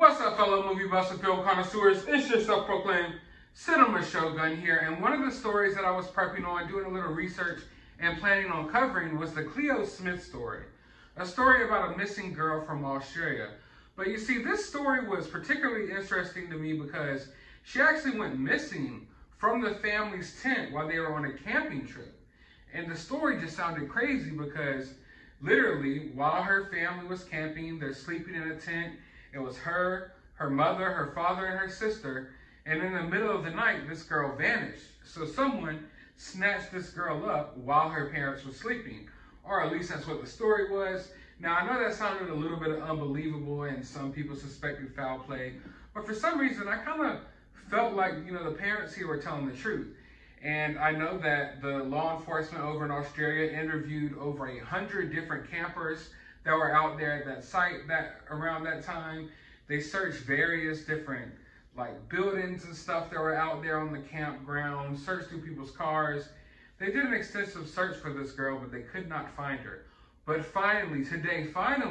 What's up, fellow movie buffs and film connoisseurs? It's your self-proclaimed cinema shogun here, and one of the stories that I was prepping on, doing a little research and planning on covering was the Cleo Smith story. A story about a missing girl from Australia. But you see, this story was particularly interesting to me because she actually went missing from the family's tent while they were on a camping trip. And the story just sounded crazy because literally, while her family was camping, they're sleeping in a tent. It was her mother, her father, and her sister. And in the middle of the night, this girl vanished. So someone snatched this girl up while her parents were sleeping. Or at least that's what the story was. Now, I know that sounded a little bit unbelievable and some people suspected foul play. But for some reason, I kind of felt like, the parents here were telling the truth. And I know that the law enforcement over in Australia interviewed over 100 different campers that were out there at that site around that time. They searched various different buildings and stuff that were out there on the campground, searched through people's cars. They did an extensive search for this girl, but they could not find her. But finally, today,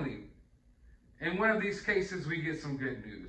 in one of these cases, we get some good news.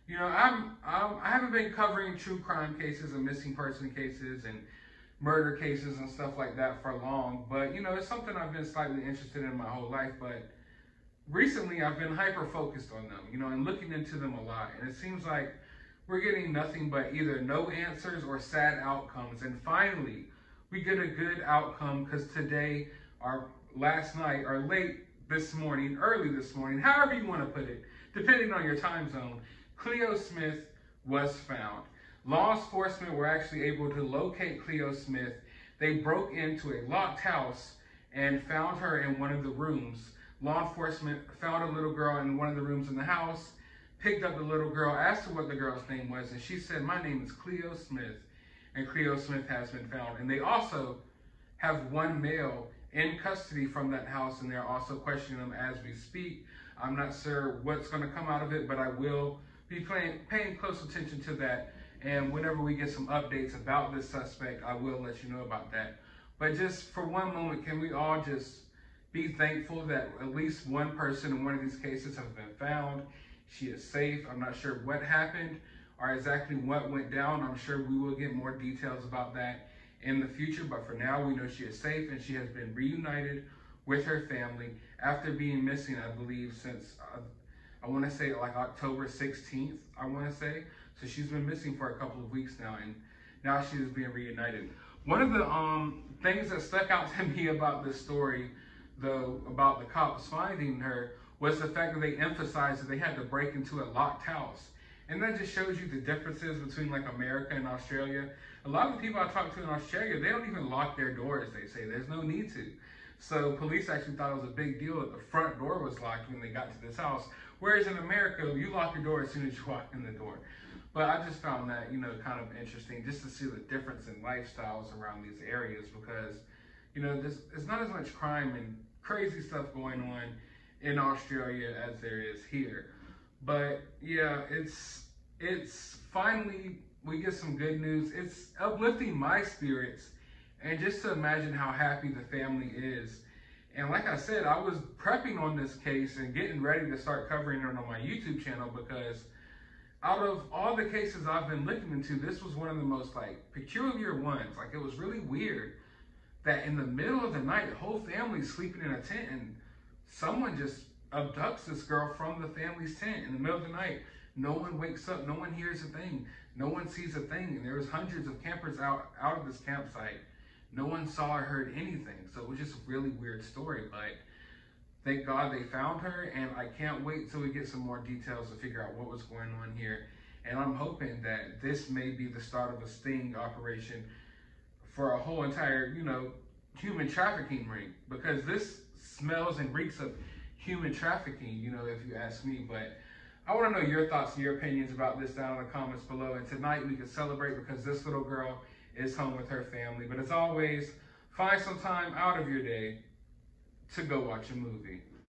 I haven't been covering true crime cases and missing person cases and murder cases and stuff like that for long, but it's something I've been slightly interested in my whole life. But recently, I've been hyper-focused on them, and looking into them a lot. And it seems like we're getting nothing but either no answers or sad outcomes. And finally, we get a good outcome because today, or last night, or late this morning, early this morning, however you want to put it, depending on your time zone, Cleo Smith was found. Law enforcement were actually able to locate Cleo Smith. They broke into a locked house and found her in one of the rooms. Law enforcement found a little girl in one of the rooms in the house, picked up the little girl, asked her what the girl's name was, and she said, "My name is Cleo Smith," and Cleo Smith has been found. And they also have one male in custody from that house, and they're also questioning him as we speak. I'm not sure what's going to come out of it, but I will be paying close attention to that. And whenever we get some updates about this suspect, I will let you know about that. But just for one moment, can we all just be thankful that at least one person in one of these cases has been found? She is safe. I'm not sure what happened or exactly what went down. I'm sure we will get more details about that in the future. But for now, we know she is safe and she has been reunited with her family after being missing, I believe, since I want to say October 16th, I want to say. So she's been missing for a couple of weeks now, and now she is being reunited. One of the things that stuck out to me about this story, though, about the cops finding her, was the fact that they emphasized that they had to break into a locked house. And that just shows you the differences between America and Australia. A lot of the people I talk to in Australia, they don't even lock their doors, they say. There's no need to. So police actually thought it was a big deal that the front door was locked when they got to this house. Whereas in America, you lock your door as soon as you walk in the door. But I just found that, kind of interesting just to see the difference in lifestyles around these areas because, there's not as much crime and crazy stuff going on in Australia as there is here. But yeah, it's finally, we get some good news. It's uplifting my spirits. And just to imagine how happy the family is. And like I said, I was prepping on this case and getting ready to start covering it on my YouTube channel because out of all the cases I've been looking into, this was one of the most peculiar ones. It was really weird that in the middle of the night, the whole family's sleeping in a tent and someone just abducts this girl from the family's tent in the middle of the night. No one wakes up, no one hears a thing, no one sees a thing. And there was hundreds of campers out of this campsite. No one saw or heard anything. So it was just a really weird story, but thank God they found her, and I can't wait till we get some more details to figure out what was going on here. And I'm hoping that this may be the start of a sting operation for a whole entire, human trafficking ring, because this smells and reeks of human trafficking, if you ask me. But I want to know your thoughts and your opinions about this down in the comments below. And tonight we can celebrate because this little girl is home with her family. But as always, find some time out of your day to go watch a movie.